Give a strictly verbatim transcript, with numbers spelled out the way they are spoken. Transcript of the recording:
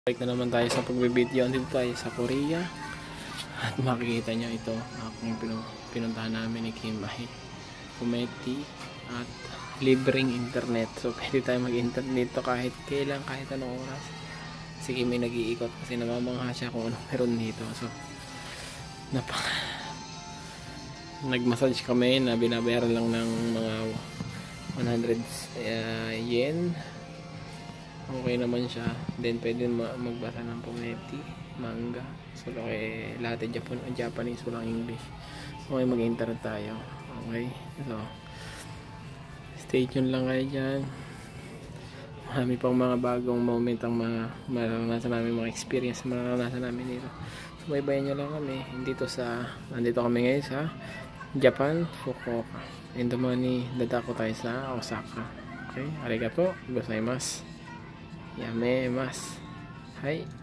Balik na naman tayo sa pagbibideo. Dito tayo sa Korea. At makikita nyo ito. Akong pinuntahan namin ni Kim ay Kumeti at libreng internet. So pwede tayo mag-internet dito kahit kailan, kahit anong oras. Si Kim ay nag-iikot kasi namamangha siya kung anong meron dito. So napaka nag-massage kami na binabayaran lang ng mga one hundred uh, yen. Okay naman siya. Then pwede magbasa ng Pometi, manga. So okay, lahat ay Japan, Japanese, walang English. Okay, mag-internet tayo. Okay. So stay tuned lang kayo dyan. Marami pang mga bagong moment ang mga maranasan namin, mga experience na maranasan namin dito. So baybayan nyo lang kami. Dito sa, nandito kami ngayon sa Japan, Fukuoka. And the money, dadako tayo sa Osaka. Okay, arigato gozaimasu. やめます。はい。